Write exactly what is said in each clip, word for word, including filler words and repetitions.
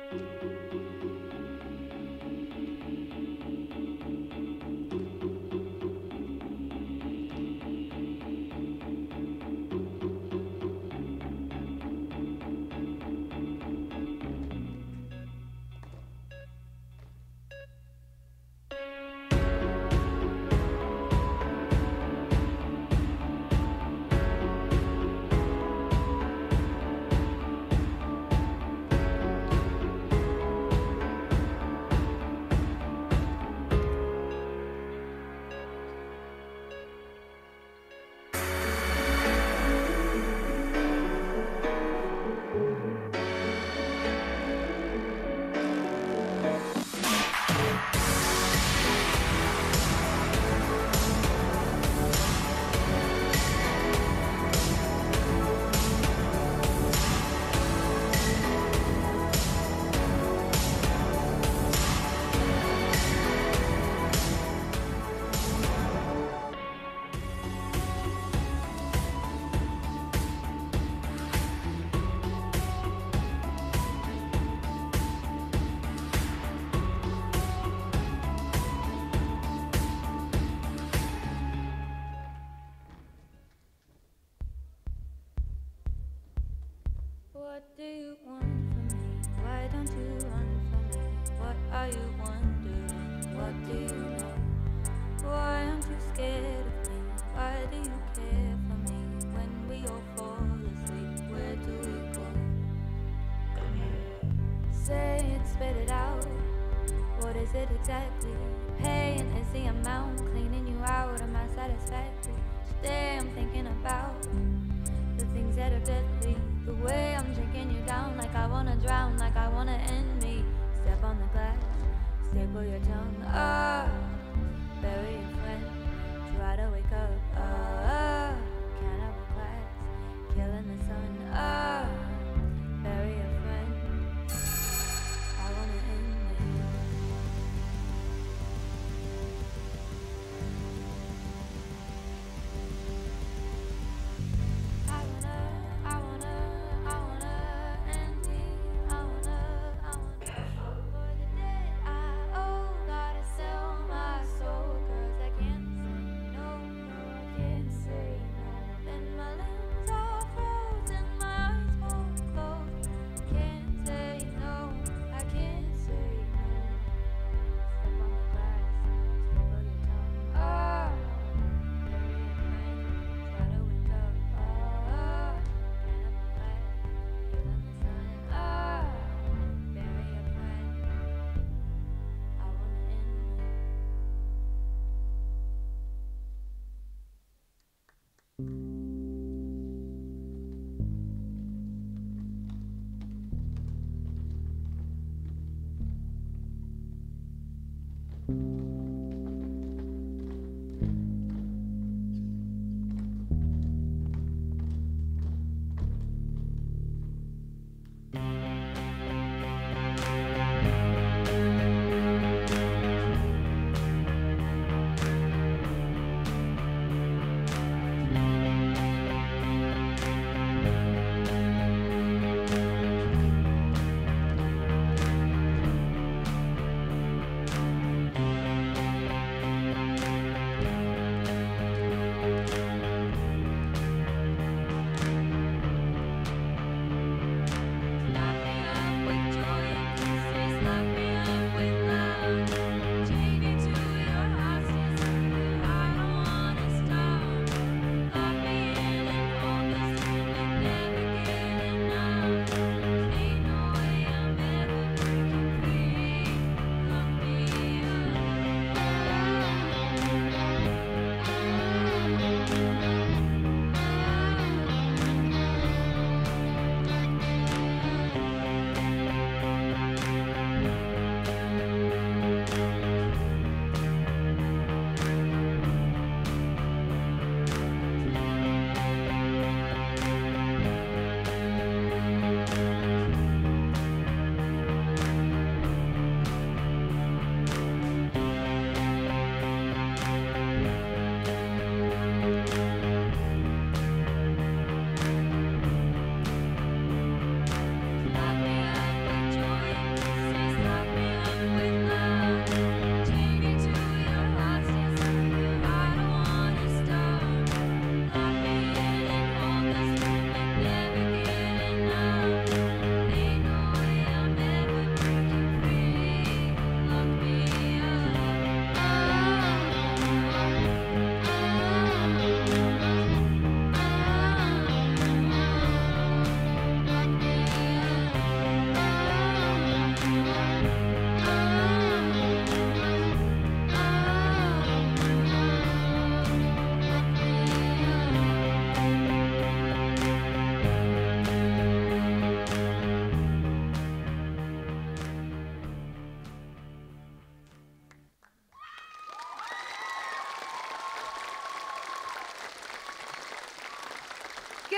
What do you want from me? Why don't you run from me? What are you wondering? What do you know? Why aren't you scared of me? Why do you care for me? When we all fall asleep, where do we go? Say it, spit it out. What is it exactly? Pain is the amount, cleaning you out of my satisfactory. Today I'm thinking about the things that are deadly. The way I'm drinking you down, like I wanna drown, like I wanna end me. Step on the glass, staple your tongue up, bury your friend, try to wake up, up, can't have a class, killing the sun up, bury your friend, I wanna end me. I wanna, I wanna, I wanna end me. I wanna, I wanna. For the dead I owe, gotta sell my soul, 'cause I can't say no, no, I can't say no. Then my limbs are frozen, my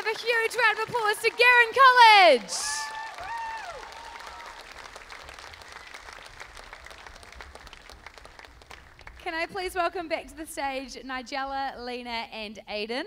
a huge round of applause to Garin College. Can I please welcome back to the stage Nigella, Lena, and Aiden?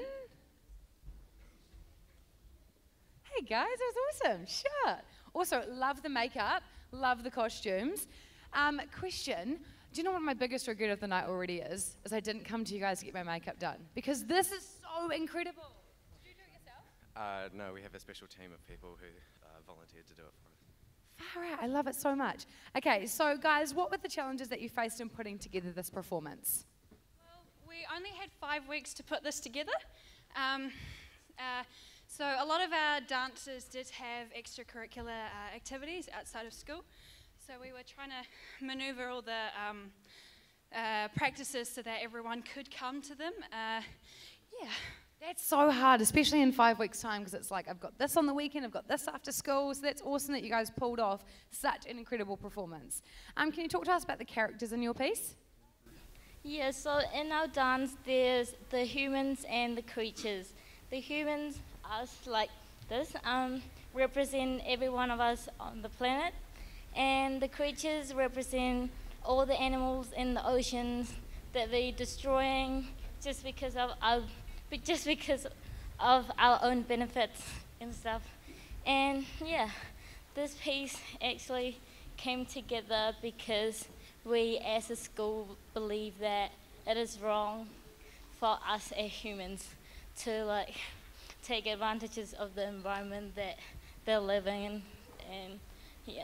Hey guys, that was awesome. Sure. Also, love the makeup, love the costumes. Um, question, do you know what my biggest regret of the night already is? Is I didn't come to you guys to get my makeup done. Because this is so incredible. Did you do it yourself? Uh, no, we have a special team of people who uh, volunteered to do it for us. Far out, I love it so much. Okay, so guys, what were the challenges that you faced in putting together this performance? Well, we only had five weeks to put this together. Um, uh, so a lot of our dancers did have extracurricular uh, activities outside of school. So we were trying to maneuver all the um, uh, practices so that everyone could come to them. Uh, yeah. That's so hard, especially in five weeks' time, because it's like, I've got this on the weekend, I've got this after school, so that's awesome that you guys pulled off such an incredible performance. Um, can you talk to us about the characters in your piece? Yeah, so in our dance, there's the humans and the creatures. The humans, us like this, um, represent every one of us on the planet, and the creatures represent all the animals in the oceans that they're destroying just because of our but just because of our own benefits and stuff. And yeah, this piece actually came together because we as a school believe that it is wrong for us as humans to like take advantages of the environment that they're living in, and yeah.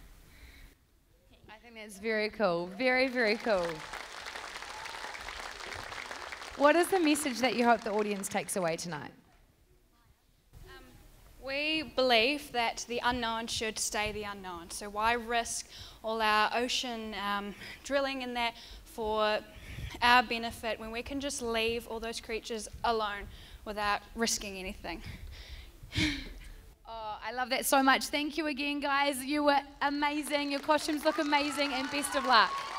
I think that's very cool, very, very cool. What is the message that you hope the audience takes away tonight? Um, we believe that the unknown should stay the unknown. So why risk all our ocean um, drilling in that for our benefit when we can just leave all those creatures alone without risking anything? Oh, I love that so much. Thank you again, guys. You were amazing. Your costumes look amazing, and best of luck.